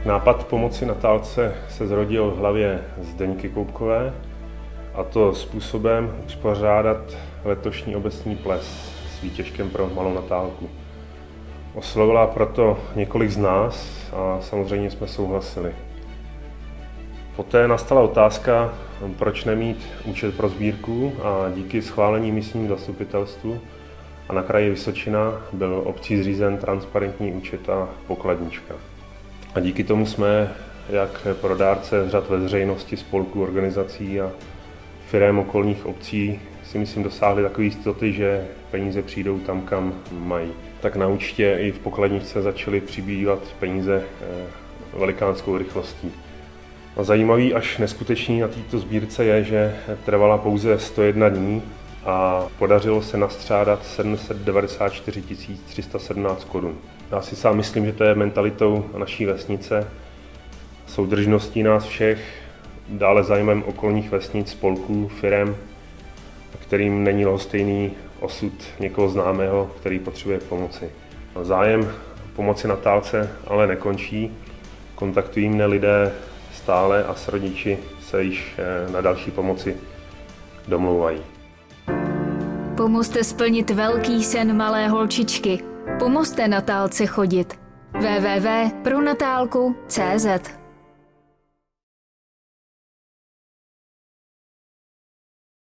Nápad pomoci Natálce se zrodil v hlavě Zdeňky Koubkové, a to způsobem uspořádat letošní obecní ples s výtěžkem pro malou Natálku. Oslovila proto několik z nás a samozřejmě jsme souhlasili. Poté nastala otázka, proč nemít účet pro sbírku, a díky schválení místním zastupitelstvu a na kraji Vysočina byl obcí zřízen transparentní účet a pokladnička. A díky tomu jsme, jak pro dárce z řad veřejnosti, spolků, organizací a firem okolních obcí, si myslím dosáhli takové jistoty, že peníze přijdou tam, kam mají. Tak na účtě i v pokladničce začaly přibývat peníze velikánskou rychlostí. A zajímavý až neskutečný na této sbírce je, že trvala pouze 101 dní a podařilo se nastřádat 794 317 korun. Já si sám myslím, že to je mentalitou naší vesnice, soudržností nás všech, dále zájmem okolních vesnic, spolků, firem, kterým není lhostejný osud někoho známého, který potřebuje pomoci. Zájem pomoci Natálce ale nekončí. Kontaktují mne lidé stále a s rodiči se již na další pomoci domlouvají. Pomozte splnit velký sen malé holčičky. Pomozte Natálce chodit. www.pronatálku.cz